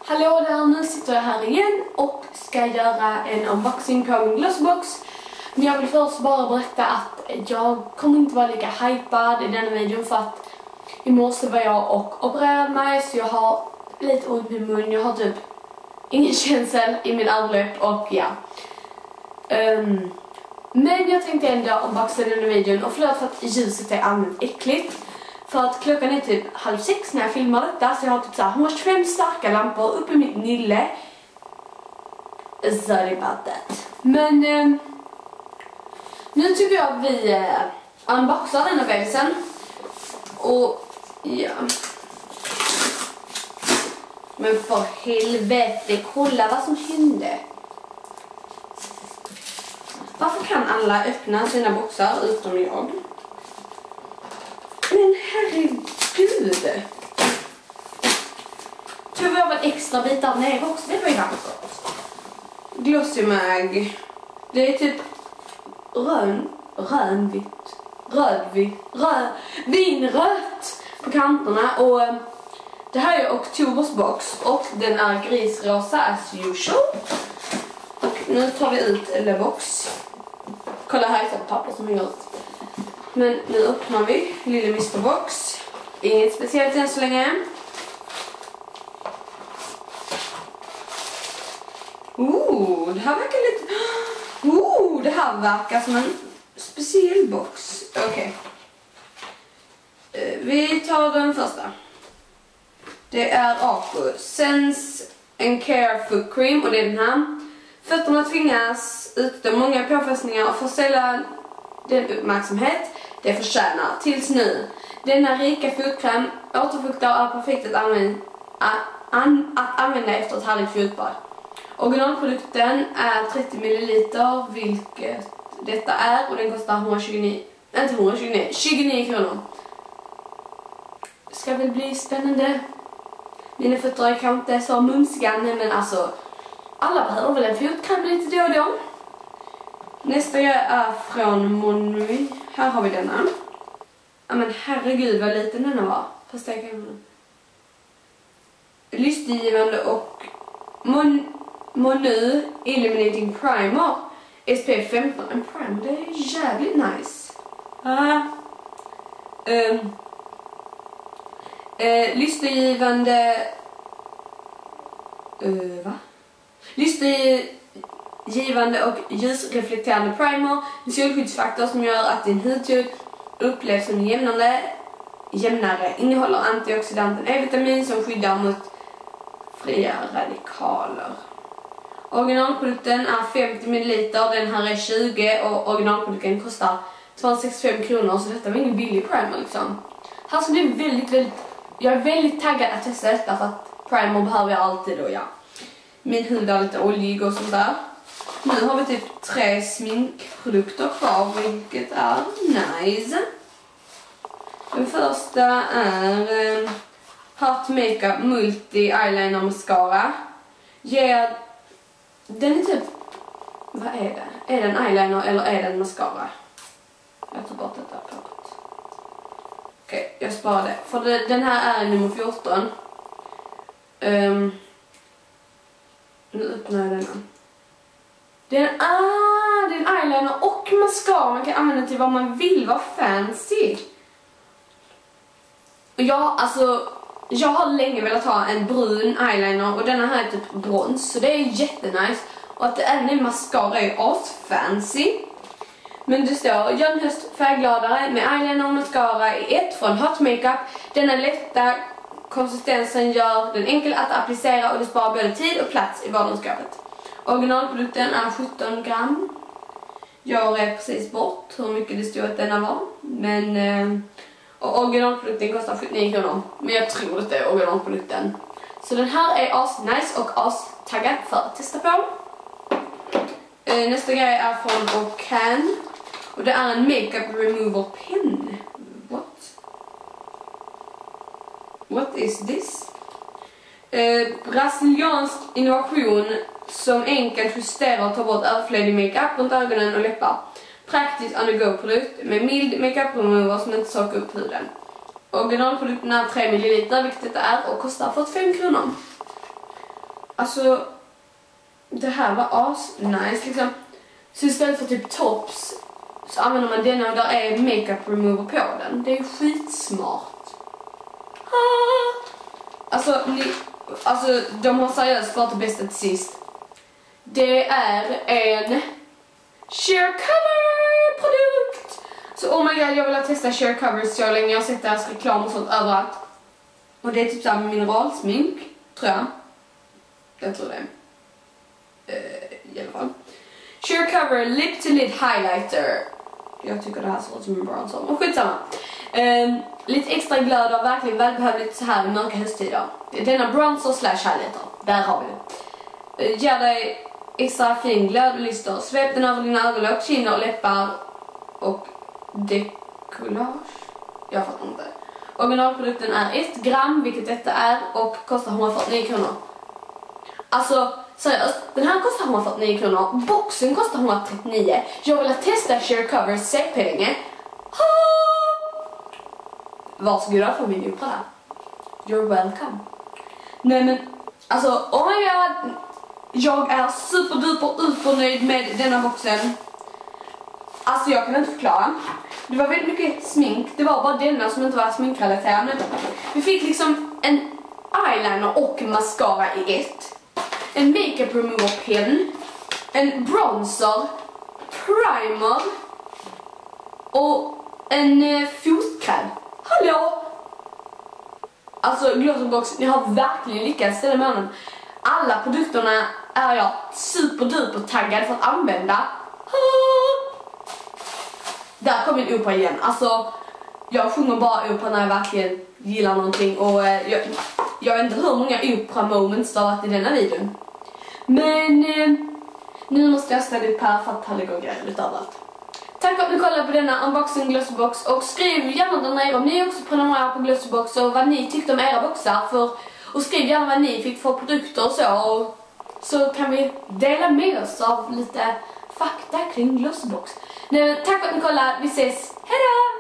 Hallå där, nu sitter jag här igen och ska göra en unboxing på min Glossybox. Men jag vill först bara berätta att jag kommer inte vara lika hypad i denna videon för att i morse var jag och opererade mig så jag har lite ont i mun. Jag har typ ingen känsel i min överläpp och ja. Men jag tänkte ändå unboxa denna videon och förlåt för att ljuset är allmänt äckligt. För att klockan är typ 5:30 när jag filmar detta så jag har typ så här 125 starka lampor uppe i mitt nylle. Sorry about that. Men nu tycker jag att vi unboxar denna bebisen. Och ja. Men för helvete, kolla vad som hände. Varför kan alla öppna sina boxar utom jag? Men herregud. Tror jag var en extra bit där nere också. Det var ju vackert. Glossymag. Det är typ vinrött på kanterna. Och det här är Oktobers box. Och den är grisrosa as usual. Och nu tar vi ut en box. Kolla här är ett papper som hänger ut. Men nu öppnar vi lilla Mr. Box. Inget speciellt än så länge. Det här verkar lite... det här verkar som en speciell box. Okej. Vi tar den första. Det är Aku Sense and Care Foot Cream och det är den här. Fötterna tvingas utstå många påfrestningar och får sällan den uppmärksamhet det förtjänar. Tills nu. Denna rika fotkräm återfuktar och är perfekt att använda efter ett härligt fotbad. Originalprodukten är 30 ml, vilket detta är, och den kostar 29 kronor. Ska väl bli spännande. Mina fötter är kanske inte så mumsgande, men alltså alla behöver väl en fotkräm lite då och då. Nästa grej är från Monui. Här har vi denna. Ja men herregud vad liten denna var. Fast det kan man. Lystgivande och Monui Illuminating Primer. SPF 15. En primer, det är jävligt nice. Lystgivande... Lystgivande och ljusreflekterande primer. En solskyddsfaktor som gör att din hudtid upplevs som jämnare. Innehåller antioxidanten E-vitamin som skyddar mot fria radikaler. Originalprodukten är 50 ml. Den här är 20 och originalprodukten kostar 265 kronor. Så detta var ingen billig primer liksom. Här ska bli väldigt... Jag är väldigt taggad att testa detta för att primer behöver jag alltid och ja. Min hud är lite oljig och sånt där. Nu har vi typ 3 sminkprodukter kvar, vilket är nice. Den första är Hot Makeup Multi Eyeliner Mascara. Den är typ... Vad är det? Är det en eyeliner eller är det en mascara? Jag tar bort detta pappret. Okej, jag sparar det. För den här är nummer 14. Nu öppnar jag denna. Det är en eyeliner och mascara. Man kan använda till vad man vill. Vad fancy. Och jag har länge velat ha en brun eyeliner. Och denna här är typ brons. Så det är jättenice. Och att det även är mascara är asfancy. Men det står Jönhöst färggladare med eyeliner och mascara i ett från Hot Makeup. Denna lätta konsistensen gör den enkel att applicera och det sparar både tid och plats i vardagsskapet. Originalprodukten är 17 gram. Jag är precis bort hur mycket det stod att denna var. Men och originalprodukten kostar 79 kronor. Men jag tror att det är originalprodukten. Så den här är as-nice och as-taggad för att testa på. Nästa grej är från Ocan. Och det är en makeup remover pen. What is this? Brasiliansk innovation som enkelt justerar och tar bort överflödig makeup runt ögonen och läppar. Praktisk on-the-go-produkt med mild makeup remover som inte sakar upp huden. Originalprodukten är 3 ml, vilket det är, och kostar 45 kronor. alltså det här var asnice liksom. Så istället för typ tops så använder man denna och där är makeup remover på den. Det är skitsmart. Alltså de har seriöst varit det bästa till sist. Det är en sheer cover produkt. Så oh my god, jag vill ha testa sheer covers så länge. Jag har sett deras reklam och sånt överallt. Och det är typ såhär mineralsmink, tror jag. Jag tror det. I alla fall. Sheer cover lip to lid highlighter. Jag tycker det här ser ut som en bronzer. Men skitsamma. Lite extra glöd och verkligen välbehövligt så här i mörka hösttider. Denna bronzer slash highlighter. Där har vi det. Ger dig extra fin glöd och lyster. Svep den över dina ögonlock, kinder och läppar. Och dekollage. Jag fattar inte. Originalprodukten är 1 gram, vilket detta är. Och kostar 149 kronor. Alltså, seriöst, den här kostar 149 kronor. Boxen kostar 139. Jag vill testa sheer covers CP-länge. Varsågoda för min opera där. You're welcome. Nej men, alltså, oh my god. Jag är super nöjd med denna boxen. Alltså jag kan inte förklara. Det var väldigt mycket smink. Det var bara denna som inte var sminkrelaterad. Vi fick liksom en eyeliner och mascara i ett. En makeup remover pen. En bronzer. Primer. Och en fotkräm. Hallå! Alltså Glossybox, ni har verkligen lyckats den här månaden. Alla produkterna är jag superduper taggad för att använda. Där kom min opera igen. Alltså, jag sjunger bara opera när jag verkligen gillar någonting. Och jag vet inte hur många opera moments det har varit i denna videon. Men nu måste jag ställa upp här för att det går grejer lite överallt. Tack för att ni kollade på denna unboxing Glossybox. Och skriv gärna där nere om ni också prenumererar på Glossybox och vad ni tyckte om era boxar. Och skriv gärna vad ni fick för produkter och så. Och så kan vi dela med oss av lite fakta kring Glossybox. Tack för att ni kollade. Vi ses. Hejdå!